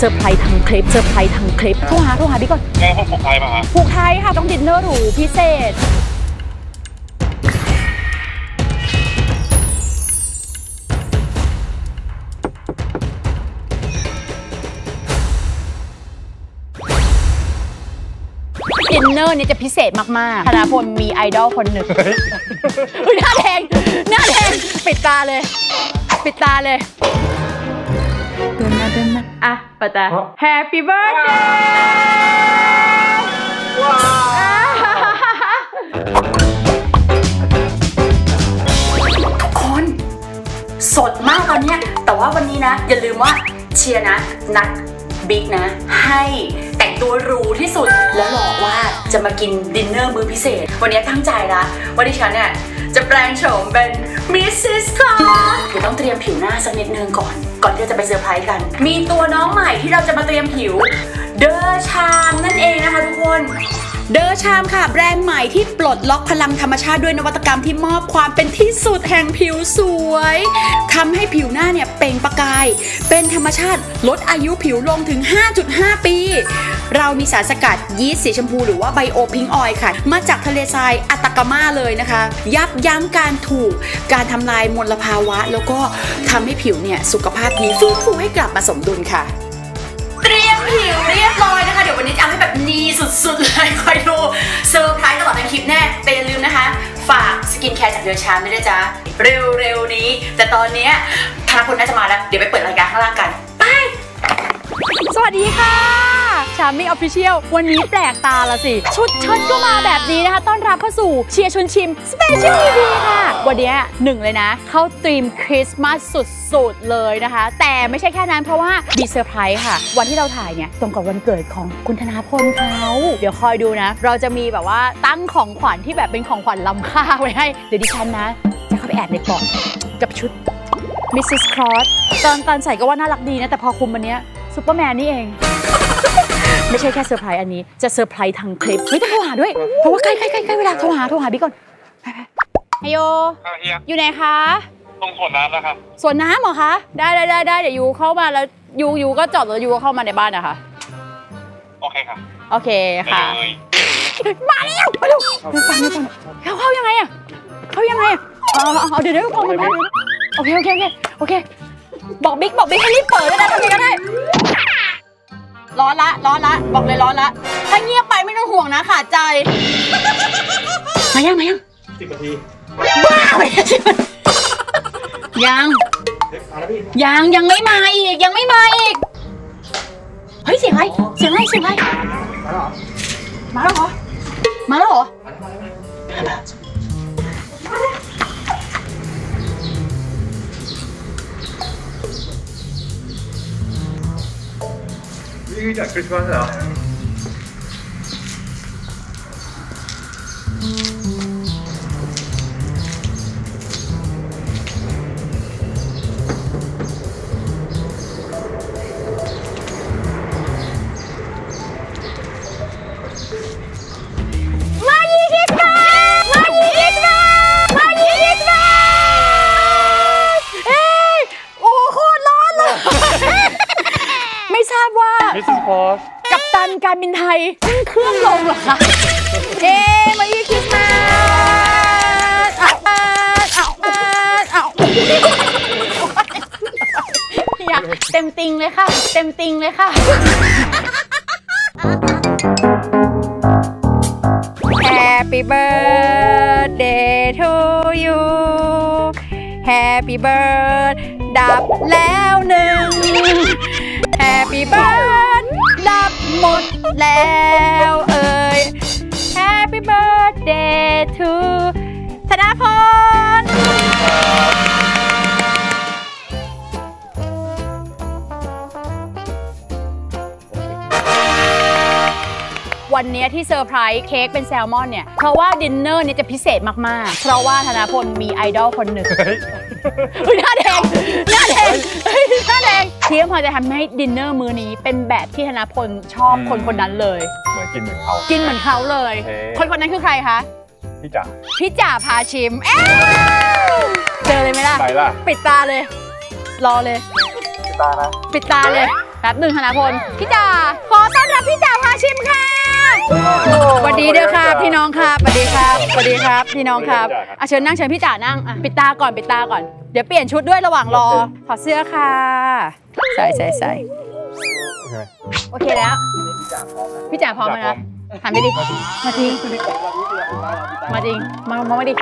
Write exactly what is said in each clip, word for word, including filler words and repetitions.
อร์ไพรส์ทั้งคลิปเซอร์ไพรส์ทั้งคลิปโทรหาโทรหาพี่ก่อนแม่ห้องผูกไทยมาฮะผูกไทยค่ะต้องดินเนอร์หรูพิเศษดินเนอร์เนี่ยจะพิเศษมากๆธนาพลมีไอดอลคนหนึ่งหน้าแดงหน้าแดงปิดตาเลยปิดตาเลยเดินมาเดินมาอ่ะปะตา Happy Birthday ว้าวทุกคนสดมากตอนนี้แต่ว่าวันนี้นะอย่าลืมว่าเชียร์นะนัดบิ๊กนะให้แต่งตัวหรูที่สุดแล้วบอกว่าจะมากินดินเนอร์มื้อพิเศษวันนี้ตั้งใจละว่าดิฉันเนี่ยจะแปลงโฉมเป็นมิสซิสคลาสคือต้องเตรียมผิวหน้าสักนิดนึงก่อนก่อนที่จะไปเซอร์ไพรส์กันมีตัวน้องใหม่ที่เราจะมาเตรียมผิวเดอชามนั่นเองนะคะทุกคนเดอชามค่ะแบรนด์ใหม่ที่ปลดล็อกพลังธรรมชาติด้วยนวัตกรรมที่มอบความเป็นที่สุดแห่งผิวสวยทำให้ผิวหน้าเนี่ยเปล่งประกายเป็นธรรมชาติลดอายุผิวลงถึง ห้าจุดห้า ปีเรามีสารสกัดยีสต์สีชมพูหรือว่าไบโอพิงค์ออยล์ค่ะมาจากทะเลทรายอัตากาม่าเลยนะคะยับยั้งการถูกการทำลายมลภาวะแล้วก็ทำให้ผิวเนี่ยสุขภาพดีฟื้นฟูให้กลับมาสมดุลค่ะเตรียมผิวเรียบร้อยนะคะเดี๋ยววันนี้จะเอาให้แบบนีสุดๆเลยคอยดูเซอร์ไพรส์ตลอดทั้งคลิปแน่แต่อย่าลืมนะคะฝากสกินแคร์จากเดอชามด้วยนะจ๊ะเร็วๆนี้แต่ตอนนี้ธนพลน่าจะมาแล้วเดี๋ยวไปเปิดรายการข้างล่างกันไปสวัสดีค่ะชาร์มิ่งออฟฟิเชียลวันนี้แปลกตาละสิชุดเชิ้ตก็มาแบบนี้นะคะต้อนรับเข้าสู่เชียร์ชวนชิมสเปเชียลทีวีค่ะวันนี้หนึ่งเลยนะเข้าธีมคริสต์มาสสุดๆเลยนะคะแต่ไม่ใช่แค่นั้นเพราะว่ามีเซอร์ไพรส์ค่ะวันที่เราถ่ายเนี่ยตรงกับวันเกิดของคุณธนาพลเขาเดี๋ยวคอยดูนะเราจะมีแบบว่าตั้งของขวัญที่แบบเป็นของขวัญล้ำค่าไว้ให้เดี๋ยวดิฉันนะจะเข้าไปแอบในกล่องกับชุดมิสซิสครอสตอนตอนใส่ก็ว่าน่ารักดีนะแต่พอคุมวันนี้ซูเปอร์แมนนี่เอง ไม่ใช่แค่เซอร์ไพรส์อันนี้จะเซอร์ไพรส์ทั้งคลิปไม่ต้องโทรหาด้วยเพราะว่าใกล้ใกล้ใกล้ใกล้เวลาโทรหาโทรหาบิ๊กก่อนไปไปไฮโยอยู่ไหนคะตรงสวนน้ำแล้วครับสวนน้ำเหรอคะได้ได้ได้ได้เดี๋ยวยูเข้ามาแล้วยูยูก็จอดแล้วยูก็เข้ามาในบ้านนะคะโอเคค่ะโอเคค่ะมาแล้วไปดูไปฟังไปฟังเข้าเข้ายังไงอะเข้ายังไงอะอ๋ออ๋อเดี๋ยวเดี๋ยวเข้ามาได้โอเคโอเคโอเคโอเคบอกบิ๊กบอกบิ๊กให้รีบเปิดเลยนะทำยังไงก็ได้ร้อนละร้อนละบอกเลยร้อนละถ้าเงียบไปไม่ต้องห่วงนะขาดใจมายังมายังสิบนาทีบ้าไปสิยังยังยังไม่มาอีกยังไม่มาอีกเฮ้ยเสียงอะไรเสียงอะไรเสียงอะไรมาแล้วเหรอมาแล้วเหรอนี่จากคริสต์มาสเหรอมายีคริสต์มาสมายีคริสต์มาสมายีคริสต์มาสเอ้ยโอ้โคตรร้อนเลยไม่ทราบว่ามิสซิสคลาสกัปตันการบินไทยขึ้นเครื่องลงเหรอคะเอ๊มายีคริสต์มาสอ้าวอ้าวอ้าวอยากเต็มติงเลยค่ะเต็มติงเลยค่ะ Happy birthday to you Happy birthday ดับแล้วหนึ่ง Happy birthday ดับหมดแล้วเอ่ย Happy birthday to ธนาพลวันนี้ที่เซอร์ไพรส์เค้กเป็นแซลมอนเนี่ยเพราะว่าดินเนอร์เนี่ยจะพิเศษมากๆเพราะว่าธนาพลมีไอดอลคนหนึ่งหน้าแดงหน้าแดงหน้าแดงที่พอจะทำให้ดินเนอร์มื้อนี้เป็นแบบที่ธนาพลชอบคนคนนั้นเลยเหมือนกินเหมือนเขากินเหมือนเขาเลยคนคนนั้นคือใครคะพี่จ๋าพี่จ๋าพาชิมเอ๊เจอเลยไหมล่ะไปล่ะปิดตาเลยรอเลยปิดตานะปิดตาเลยแป๊บหนึ่งธนาพลพี่จ๋าขอต้อนรับพี่จ๋าพาชิมค่ะสวัสดีเด้อค่ะพี่น้องครับสวัสดีครับสวัสดีครับพี่น้องครับอ่ะเชิญนั่งเชิญพี่จ๋านั่งอ่ะปิดตาก่อนปิดตาก่อนเดี๋ยวเปลี่ยนชุดด้วยระหว่างรอถอดเสื้อค่ะใส่ใส่ใส่โอเคแล้วพี่จ๋าพร้อมไหมนะถามไปดิมาจริงมาจริงมามามาดิ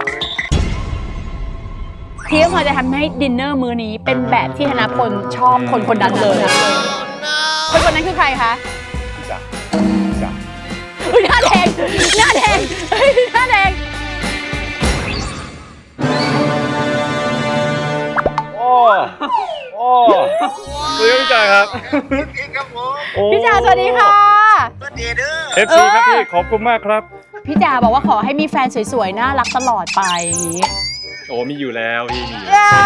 พี่พอจะทำให้ดินเนอร์มื้อนี้เป็นแบบที่ธนพลชอบคนคนนั้นเลยคนคนนั้นคือใครคะพี่จ๋าพี่จ๋าหน้าแดงหน้าแดงหน้าแดงโอ้โอ้สวัสดีพี่จ๋าครับพี่จ๋าสวัสดีค่ะสวัสดีเด้อเอฟซีครับพี่ขอบคุณมากครับพี่จ๋าบอกว่าขอให้มีแฟนสวยๆน่ารักตลอดไปโอ้มีอยู่แล้วพี่มี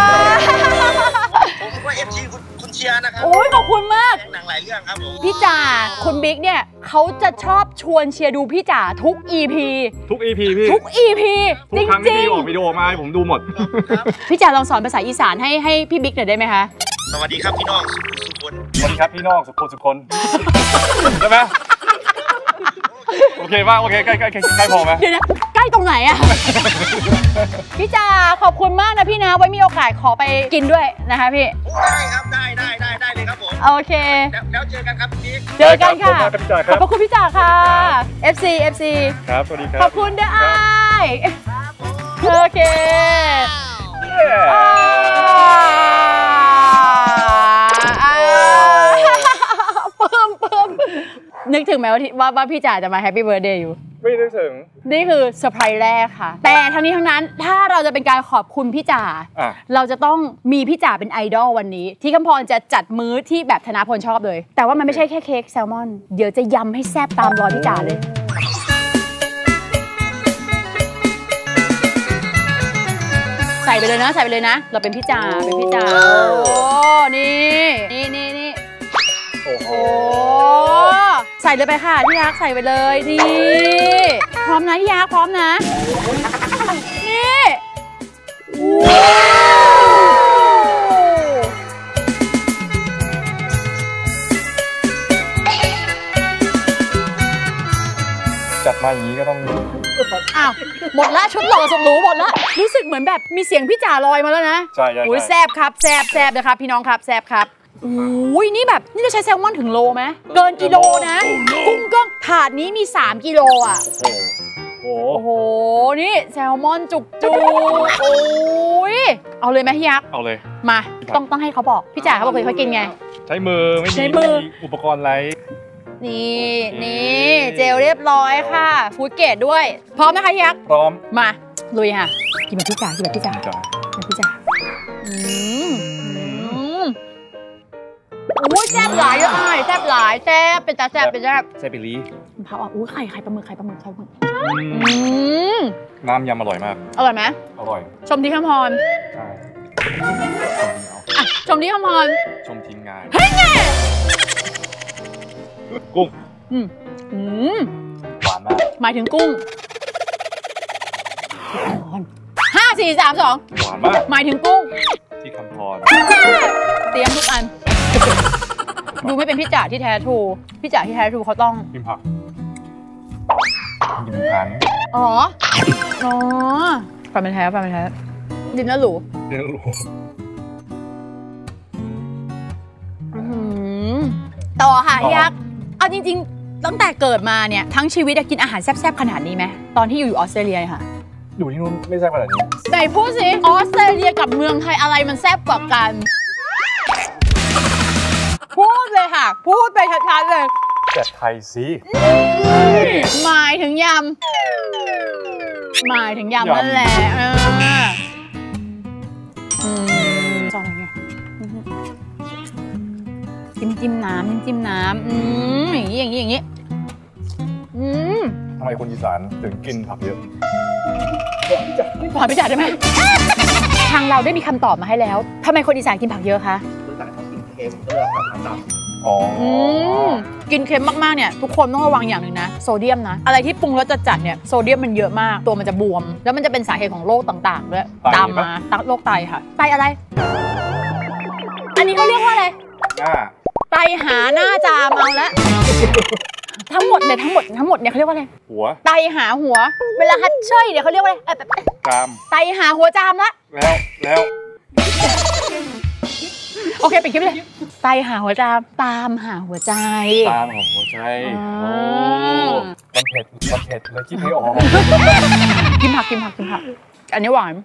ผมก็เอฟซีคุณเชียร์นะครับโอ้ยขอบคุณมากหนังหลายเรื่องครับผมพี่จ๋าคุณบิ๊กเนี่ยเขาจะชอบชวนเชียร์ดูพี่จ๋าทุก อี พีทุก อี พี พี่ทุก อี พีทุกครั้งที่พี่ออกวิดีโอมาให้ผมดูหมดพี่จ๋าลองสอนภาษาอีสานให้ให้พี่บิ๊กหน่อยได้ไหมคะสวัสดีครับพี่น้องสุคนสวัสดีครับพี่น้องสุคนสุคนใช่ไหมโอเคป่ะโอเคใกล้ใกล้ใกล้พอไหมเดี๋ยวนะใกล้ตรงไหนอะพี่จ๋าขอบคุณมากนะพี่นะไว้มีโอกาสขอไปกินด้วยนะคะพี่ได้ครับได้ได้ได้ได้เลยครับผมโอเคแล้วเจอกันครับพี่เจอกันค่ะขอบคุณพี่จ๋าค่ะ เอฟ ซี เอฟ ซีครับสวัสดีครับขอบคุณเด้อไอโอเคเพิ่มเพิ่มนึกถึงไหมว่าว่าว่าพี่จ๋าจะมาแฮปปี้เบิร์ธเดย์อยู่ไม่นึกถึงนี่คือเซอร์ไพรส์แรกค่ะแต่ทั้งนี้ทั้งนั้นถ้าเราจะเป็นการขอบคุณพี่จ๋าเราจะต้องมีพี่จ๋าเป็นไอดอลวันนี้ที่คำพรจะจัดมื้อที่แบบธนาพลชอบเลยแต่ว่ามันไม่ใช่แค่เค้กแซลมอนเดี๋ยวจะยำให้แซ่บตามรอยพี่จ๋าเลยใส่ไปเลยนะใส่ไปเลยนะเราเป็นพี่จ๋าเป็นพี่จ๋าโอ้นี่นี่นี่นี่โอ้โหใส่เลยไปค่ะพี่ยักษ์ใส่ไปเลยนี่พร้อมนะพี่ยักษ์พร้อมนะนี่จัดมาอย่างนี้ก็ต้องอ้าวหมดละชุดหล่อสุดหรูหมดละรู้สึกเหมือนแบบมีเสียงพี่จ๋าลอยมาแล้วนะใช่ใช่แซบครับแซบแซบนะครับพี่น้องครับแซบครับอุ้ยนี่แบบนี่เราใช้แซลมอนถึงโลไหมเกินกิโลนะกุ้งก็ถาดนี้มีสามกิโลอ่ะโอ้โหนี่แซลมอนจุกจุกโอ้ยเอาเลยไหมพี่ยักษ์เอาเลยมาต้องต้องให้เขาบอกพี่จ๋าเขาบอกเลยเขากินไงใช้มือไม่ใช้มืออุปกรณ์อะไรนี่นี่เจลเรียบร้อยค่ะฟู้ดเกรดด้วยพร้อมไหมคะพี่ยักษ์พร้อมมาลุยค่ะกินแบบพี่จ๋ากินแบบพี่จ๋าแบบพี่จ๋าอืมอุ้ยแซ่บหลายเลยแซ่บหลายแซ่บเป็นตาแซ่บเป็นแซ่บแซ่บไปลีเผาอ่ะอุ้ยไข่ไข่ปลาหมึกไข่ปลาหมึกไข่ปลาหมึกน้ำยำอร่อยมากอร่อยไหมอร่อยชมที่คำพรใช่ชมที่คำพรชมทีมงานเฮ้ยไงกุ้งอืมอืมหวานมากหมายถึงกุ้งห้าสี่สามสองหวานมากหมายถึงกุ้งที่คำพรเตรียมทุกอันดูไม่เป็นพี่จ๋าที่แท้ทรูพี่จ๋าที่แท้ทรูเขาต้องกินผักกินผักอ๋ออ๋อฟันเป็นแท้ฟันเป็นแท้ดินเนอร์หรูดินเนอร์หรูต่อค่ะพี่ยักษ์เอาจริงๆตั้งแต่เกิดมาเนี่ยทั้งชีวิตกินอาหารแซ่บๆขนาดนี้ไหมตอนที่อยู่อยู่ออสเตรเลียค่ะอยู่ที่นู้นไม่แซ่บขนาดนี้ไหนพูดสิออสเตรเลียกับเมืองไทยอะไรมันแซ่บกว่ากันพูดเลยค่ะพูดไปชัดๆเลยแต่ไทยสิหมายถึงยำหมายถึงยำนั่นแหละจองไงจิ้มจิ้มน้ำจิ้มจิ้มน้ำอืมอย่างนี้อย่างนี้อย่างนี้อืมทำไมคนอีสานถึงกินผักเยอะขอพี่จ๋าได้ไหมทางเราได้มีคำตอบมาให้แล้วทำไมคนอีสานกินผักเยอะคะเค็มก็เลยแบบน้ำอ๋อกินเค็มมากๆเนี่ยทุกคนต้องระวังอย่างหนึ่งนะโซเดียมนะอะไรที่ปรุงรสจัดๆเนี่ยโซเดียมมันเยอะมากตัวมันจะบวมแล้วมันจะเป็นสาเหตุของโรคต่างๆด้วยตามมาตั้งโรคไตค่ะไตอะไรอันนี้เขาเรียกว่าอะไรอ่าไตไตหาหน้าจามเอาละทั้งหมดเนี่ยทั้งหมดทั้งหมดเนี่ยเขาเรียกว่าอะไรหัวไตหาหัวเวลาฮัดเชยเดี๋ยวเขาเรียกว่าอะไรจามไตหาหัวจามละแล้วแล้วโอเคปิดคลิปเลยไตหาหัวจามตามหาหัวใจตามหาหัวใจโอ้มันเผ็ดมันเผ็ดเลยคิดไม่ออกกินผักกินผักกินผักอันนี้หวาน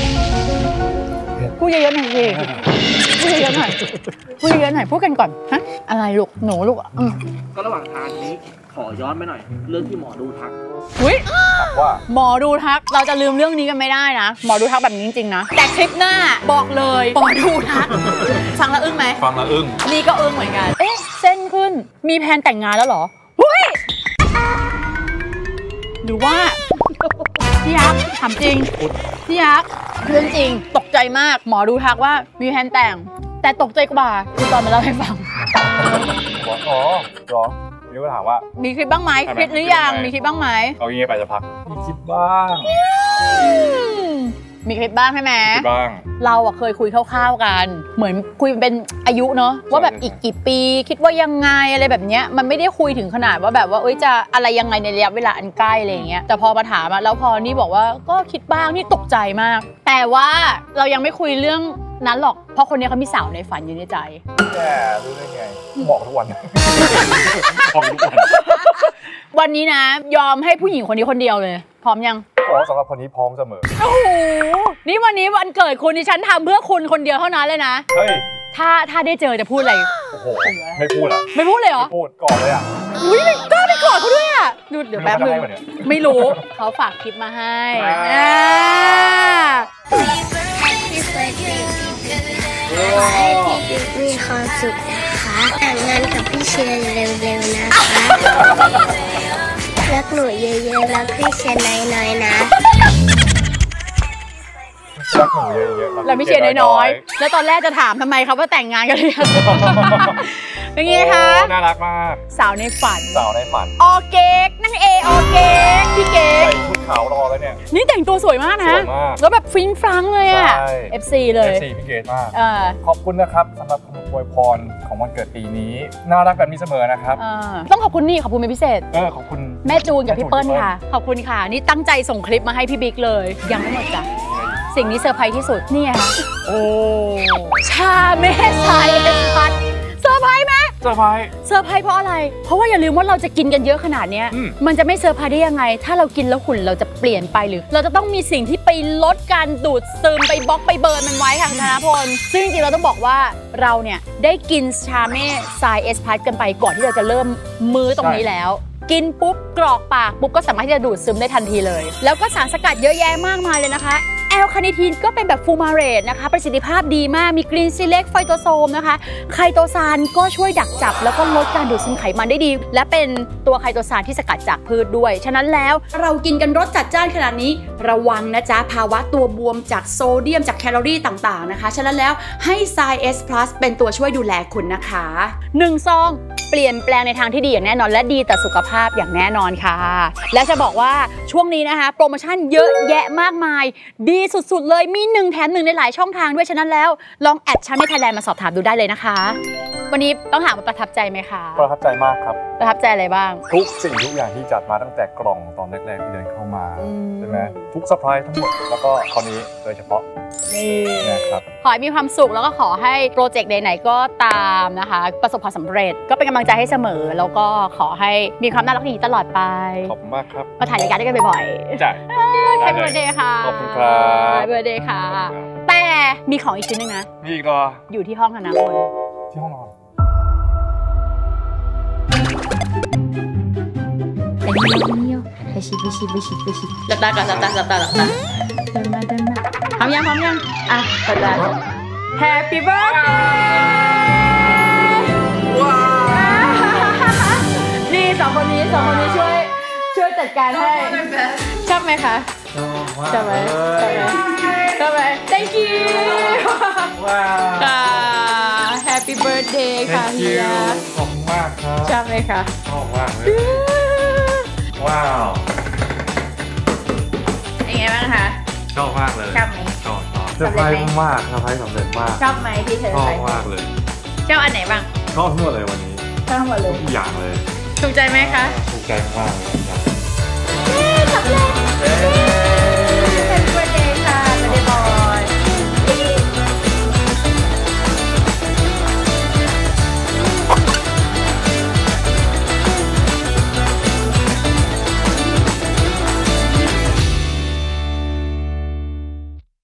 พูดเยอะๆหน่อยสิพูดเยอะๆหน่อยพูดเยอะๆหน่อยพูดกันก่อนฮะอะไรลูกหนูลูกก็ระหว่างทางนี้ขอย้อนไปหน่อยเรื่องที่หมอดูทักอุ้ยว่าหมอดูทักเราจะลืมเรื่องนี้กันไม่ได้นะหมอดูทักแบบนี้จริงๆนะแต่คลิปหน้าบอกเลยหมอดูทักฟังแล้วอึ้งไหมฟังแล้วอึ้งนี่ก็อึ้งเหมือนกันเอ๊ะเส้นขึ้นมีแผนแต่งงานแล้วเหรอหุ้ยหรือว่าพี่ยักษ์ถามจริงพี่ยักษ์เรื่องจริงตกใจมากหมอดูทักว่ามีแผนแต่งแต่ตกใจกว่าคือตอนมาเล่าให้ฟังอ๋อรอมีคนถามว่ามีคลิปบ้างไหมคลิปหรือยังมีคลิปบ้างไหมเอาอย่างงี้ไปจะพักมีคลิปบ้างมีคลิปบ้างใช่ไหมคลิปบ้างเราอะเคยคุยคร่าวๆกันเหมือนคุยเป็นอายุเนาะว่าแบบอีกกี่ปีคิดว่ายังไงอะไรแบบเนี้ยมันไม่ได้คุยถึงขนาดว่าแบบว่าเอ้ยจะอะไรยังไงในระยะเวลาอันใกล้อะไรอย่างเงี้ยแต่พอมาถามอะแล้วพอนี่บอกว่าก็คิดบ้างนี่ตกใจมากแต่ว่าเรายังไม่คุยเรื่องนั้นหรอกเพราะคนนี้เขามีสาวในฝันอยู่ในใจแย่รู้ได้ไงบอกทุกวันบอกทุกวันวันนี้นะยอมให้ผู้หญิงคนนี้คนเดียวเลยพร้อมยังอ๋อสำหรับคนนี้พร้อมเสมอโอ้โหนี่วันนี้วันเกิดคุณที่ฉันทำเพื่อคุณคนเดียวเท่านั้นเลยนะเฮ้ยถ้าถ้าได้เจอจะพูดอะไรโอ้โหไม่พูดอ่ะไม่พูดเลยเหรอพูดก่อนเลยอ่ะอุ้ยกล้าไปกอดเขาด้วยอ่ะดูเดี๋ยวแป๊บนึงไม่รู้เขาฝากคลิปมาให้ขอให้พี่บิ๊กมีความสุขนะคะแต่งงานกับพี่เชนเร็วๆนะคะรักหนูเยอะๆรักพี่เชนน้อยๆนะรักหนูเยอะๆแล้วพี่เชนน้อยๆแล้วตอนแรกจะถามทำไมครับว่าแต่งงานกันเลยเป็นไงคะน่ารักมากสาวในฝันสาวในฝันออเก๊กนั่งเอออเก๊กพี่เก๊กใส่ชุดขาวรอแล้วเนี่ยนี่แต่งตัวสวยมากนะแล้วแบบฟิ้งฟรังเลยอ่ะ เอฟ ซี เลยเอฟ ซี พี่เกดมากขอบคุณนะครับสำหรับคำอวยพรของวันเกิดปีนี้น่ารักแบบนี้เสมอนะครับต้องขอบคุณนี่ขอบคุณเป็นพิเศษเออขอบคุณแม่จูนกับพี่เปิ้ลค่ะขอบคุณค่ะนี่ตั้งใจส่งคลิปมาให้พี่บิ๊กเลยยังไม่หมดจ้ะสิ่งนี้เซอร์ไพรส์ที่สุดนี่ค่ะโอ้ชาเมสายเอสพัทเซอร์ไพรส์ไหมเซอร์ไพรส์เซอร์ไพรส์เพราะอะไรเพราะว่าอย่าลืมว่าเราจะกินกันเยอะขนาดนี้มันจะไม่เซอร์ไพรส์ได้ยังไงถ้าเรากินแล้วหุ่นเราจะเปลี่ยนไปหรือเราจะต้องมีสิ่งที่ไปลดการดูดซึมไปบล็อกไปเบิร์นมันไว้ค่ะคุณธนพลซึ่งจริงๆเราต้องบอกว่าเราเนี่ยได้กินชาเม่ทรายเอสพัทกันไปก่อนที่เราจะเริ่มมื้อตรงนี้แล้วกินปุ๊บกรอกปากปุ๊บก็สามารถที่จะดูดซึมได้ทันทีเลยแล้วก็สารสกัดเยอะแยะมากมายเลยนะคะแอลคาเนทีนก็เป็นแบบฟูมาเรตนะคะประสิทธิภาพดีมากมีกรีนซีเล็กไฟโตโซมนะคะไคโตซานก็ช่วยดักจับแล้วก็ลดการดูดซึมไขมันได้ดีและเป็นตัวไคโตซานที่สกัดจากพืชด้วยฉะนั้นแล้วเรากินกันรสจัดจ้านขนาดนี้ระวังนะจ๊ะภาวะตัวบวมจากโซเดียมจากแคลอรี่ต่างๆนะคะฉะนั้นแล้วให้ไซเอสพลัสเป็นตัวช่วยดูแลคุณนะคะหนึ่งซองเปลี่ยนแปลงในทางที่ดีอย่างแน่นอนและดีต่อสุขภาพอย่างแน่นอนค่ะและจะบอกว่าช่วงนี้นะคะโปรโมชั่นเยอะแยะมากมายดีสุดๆเลยมีหนึ่งแถมหนึ่งในหลายช่องทางด้วยฉะนั้นแล้วลองแอดชาเม่ไทยแลนด์มาสอบถามดูได้เลยนะคะวันนี้ต้องถามว่าประทับใจไหมคะประทับใจมากครับประทับใจอะไรบ้างทุกสิ่งทุกอย่างที่จัดมาตั้งแต่กล่องตอนแรกๆที่เดินเข้ามาใช่ไหมทุกเซอร์ไพรส์ทั้งหมดแล้วก็คราวนี้โดยเฉพาะนี่นะครับขอให้มีความสุขแล้วก็ขอให้โปรเจกต์ไหนๆก็ตามนะคะประสบความสำเร็จก็เป็นกำลังใจให้เสมอแล้วก็ขอให้มีความน่ารักดีตลอดไปขอบคุณมากครับมาถ่ายรายการด้วยกันบ่อยๆจ้ะแฮปปี้เบิร์ธเดย์ค่ะขอบคุณครับแฮปปี้เบิร์ธเดย์ค่ะแต่มีของอีกชิ้นนึงนะมีอีกเหรออยู่ที่ห้องธนพลที่ห้องนอนเป็นเงี้ยวไปชิไปชิไปชิไปชิหลับตาก่อนหลับตาหลับตาหลับตาเดินมาเดินมาพร้อมยังพร้อมยังอ่ะเปิดตา Happy birthday ว้าวนี่สองคนนี้สองคนนี้ช่วยช่วยจัดการให้ชอบไหมคะชอบไหมชอบไหมชอบไหม Thank you ว้าว Happy birthday ค่ะเฮียขอบคุณมากครับชอบไหมคะชอบมากเลยว้าวเป็นไงบ้างคะชอบมากเลยชอบไหมชอบชอบเซอร์ไพรส์มากเซอร์ไพรส์สำเร็จมากชอบไหมที่เธอชอบมากเลยชอบอันไหนบ้างชอบทั้งหมดเลยวันนี้ทั้งหมดเลยทุกอย่างเลยถูกใจไหมคะถูกใจมากเลย